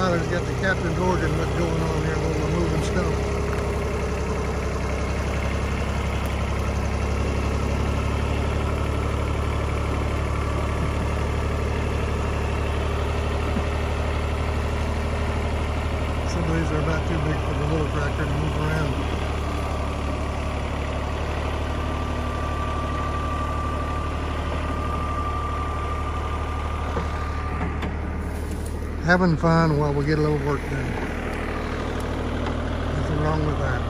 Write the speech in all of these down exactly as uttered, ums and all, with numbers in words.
Tyler's got the Captain's organ going on here while we're moving stuff. Some of these are about too big for the little tractor to move around. Having fun while we get a little work done. Nothing wrong with that.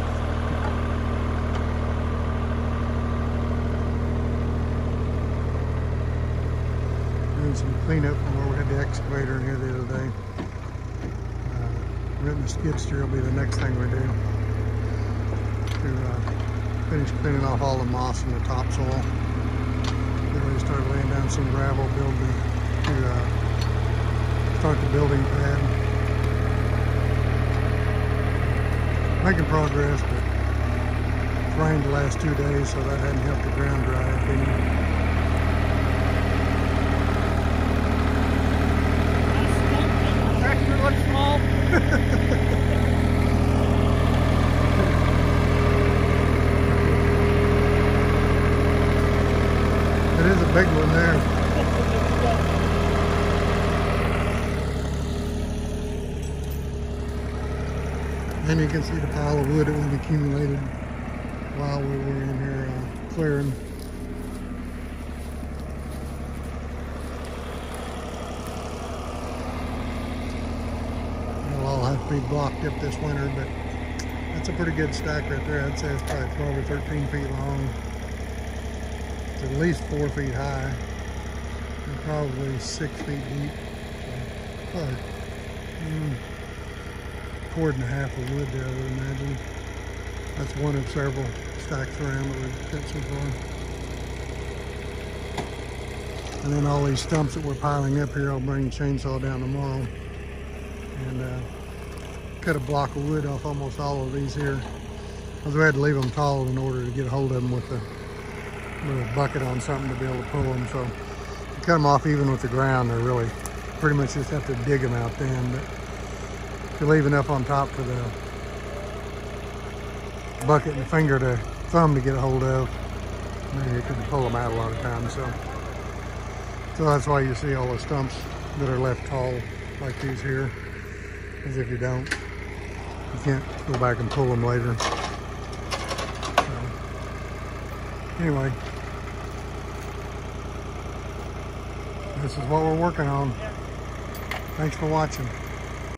Doing some cleanup from where we had the excavator in here the other day. Uh, renting the skid steer will be the next thing we do. To uh, finish cleaning off all the moss and the topsoil. Then we start laying down some gravel, build the, to uh, start the building pad. Making progress, but it's rained the last two days, so that hadn't helped the ground dry up any. Tractor looks small. It is a big one there. And you can see the pile of wood that was accumulated while we were in here uh, clearing. It'll all have to be blocked up this winter, but that's a pretty good stack right there. I'd say it's probably twelve or thirteen feet long. It's at least four feet high and probably six feet deep. So probably, mm, cord and a half of wood there, I would imagine. That's one of several stacks around that we've got so far. And then all these stumps that we're piling up here, I'll bring the chainsaw down tomorrow and uh, cut a block of wood off almost all of these here. Because we had to leave them tall in order to get a hold of them with a, with a bucket on something to be able to pull them. So to cut them off even with the ground, they're really pretty much just have to dig them out then. But if you leave enough on top for the bucket and the finger to thumb to get a hold of, then you can pull them out a lot of times. So, so that's why you see all the stumps that are left tall like these here. Because if you don't, you can't go back and pull them later. So, anyway, this is what we're working on. Thanks for watching.